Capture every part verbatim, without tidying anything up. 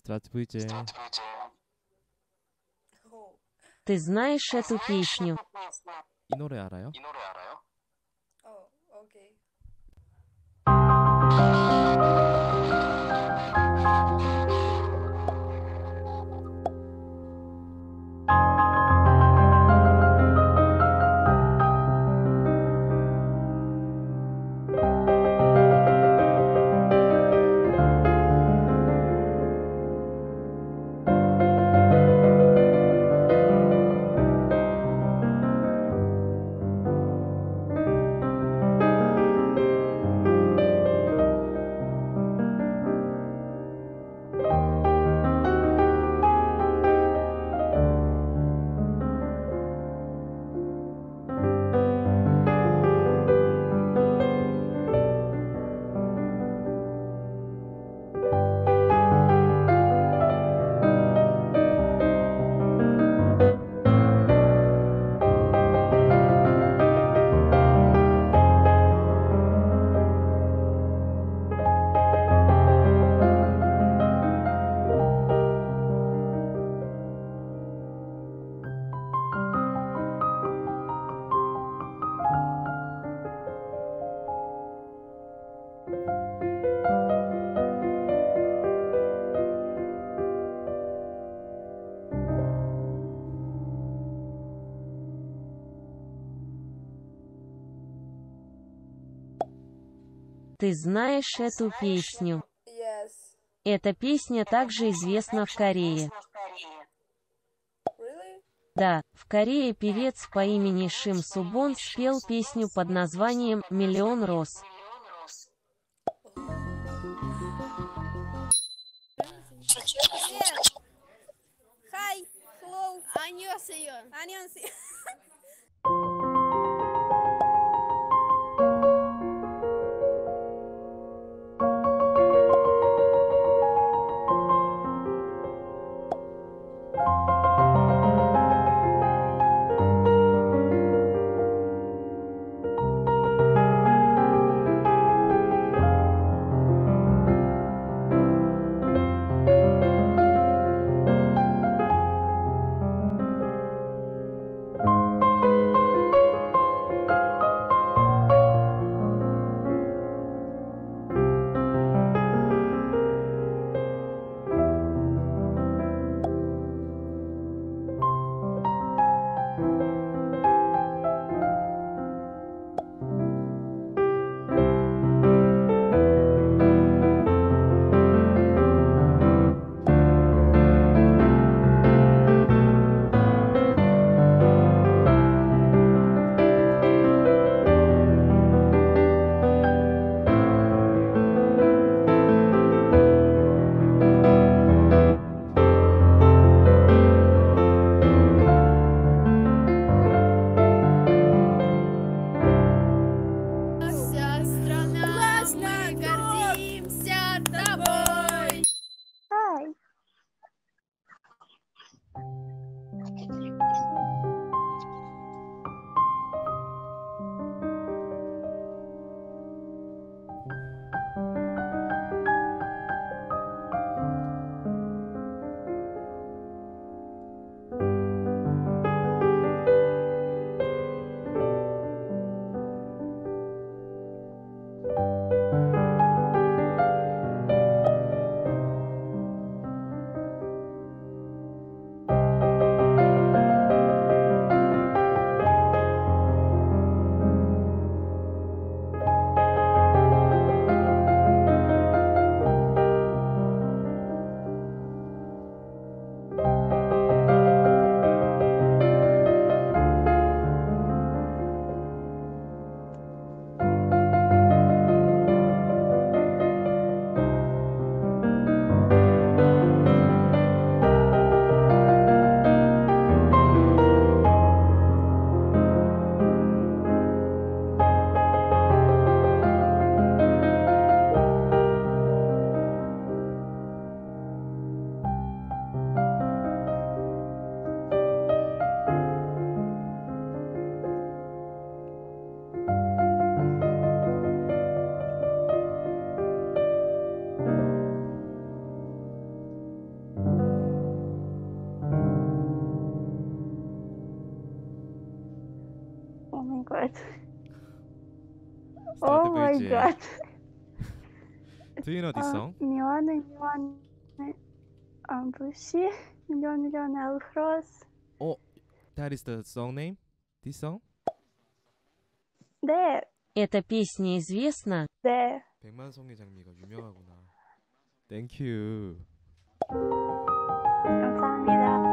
Здравствуйте. Ты знаешь эту песню? 이 노래 알아요? Oh, okay. Ты знаешь эту песню? Yes. Эта песня также известна в Корее. Really? Да, в Корее певец по имени Шим Субон спел песню под названием «Миллион роз». Yes. Hi. Hello. 안녕하세요. 안녕하세요. god. Start Oh the my bridge. god. Do you know this 아, song? 미안해, 미안해. 아, 뭐지? 밀리언 밀리언 알크로스. Oh, that is the song name? This song? 네, Эта песня известна? 네. 백만송이 장미가 유명하구나. Thank you. 감사합니다.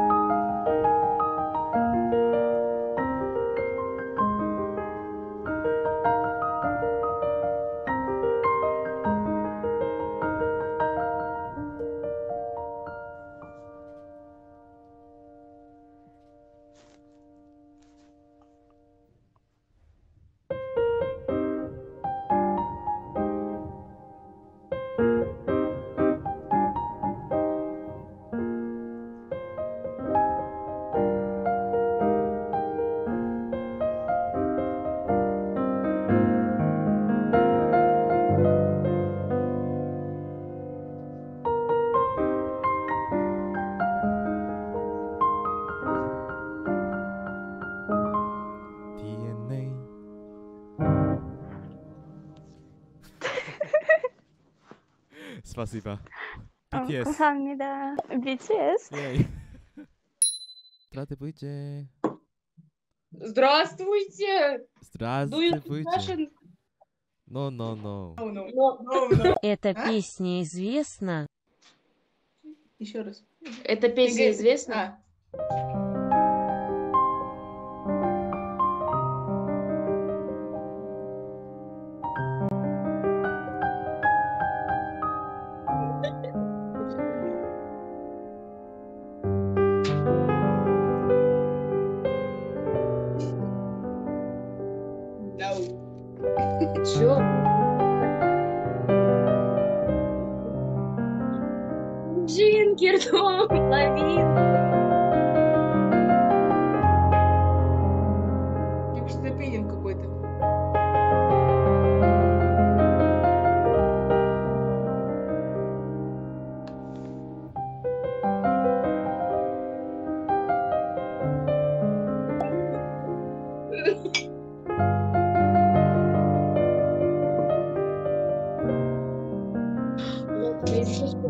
디엔에이. Спасибо. 어, 비티에스. 감사합니다. 비티에스? Yay. Здравствуйте, бычи. Здравствуйте. Do you Здравствуйте, speak бычи. Russian? No, no, no. No, no. No, no. Эта песня известна? Еще раз. Эта песня Again. известна? Чё? Джинкердом, лавин. Мне кажется, это пенинг какой-то. Ладно, если что.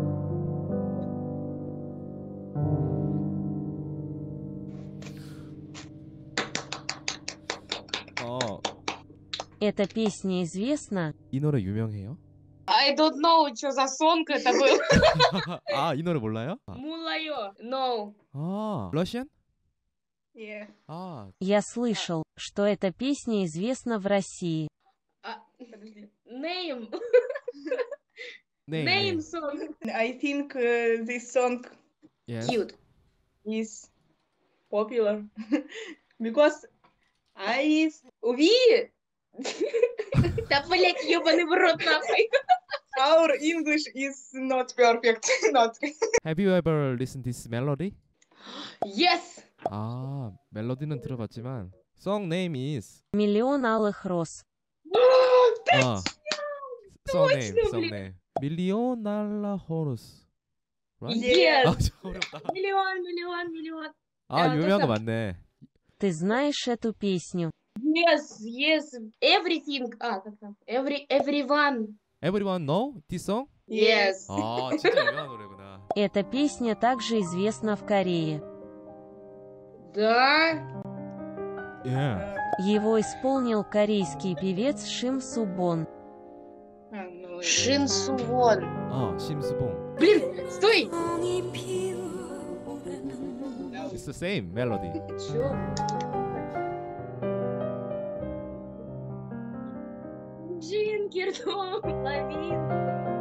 어, Эта песня известна? 이 노래 유명해요? I don't know, что за сон это был. 아, 이 노래 몰라요? 아, Мулайо. No. 아, Russian? Yeah. 아, Я слышал, что эта песня известна в России. А, подожди. Name. 네, Name 네. song. I think uh, this song Yes. Cute. is popular because I Уви! Да, блядь, ебаный в рот, нахуй. our English is not perfect. Not. Have you ever listened this melody? Yes! 아, 멜로디는 들어봤지만 song name is Миллион алых роз. 아, song name, точно, song блин. name. Million dollar horse. Right? Yes! 아, 저 어렵다. Миллион, миллион, миллион. 아, 아, 유명한 거 точно. 맞네. Ты знаешь эту песню? Yes, yes. Everything. А, как там? Every, everyone. Everyone know this song? Yes. 아, 진짜 유명한 노래구나. Эта песня также известна в Корее. Да. Yeah. Его исполнил корейский певец Шим Субон. Ah, no. Шин Сувон. 아, 심수봉. Блин, стой! It's the same melody. Чё? Джинкердом, лавин.